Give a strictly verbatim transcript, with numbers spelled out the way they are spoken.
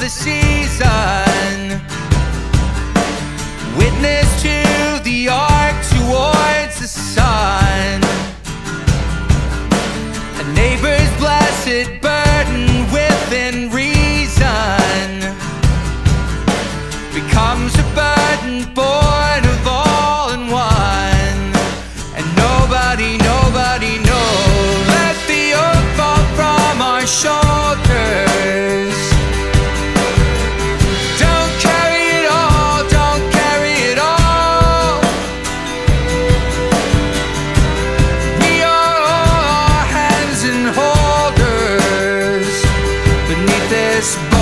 the season, witness to the arc towards the sun. A neighbor's blessed burden within reason becomes a burden born of all in one. And nobody, nobody knows. Let the yoke fall from our shoulders. Don't carry it all, don't carry it all. We are all hands and holders beneath this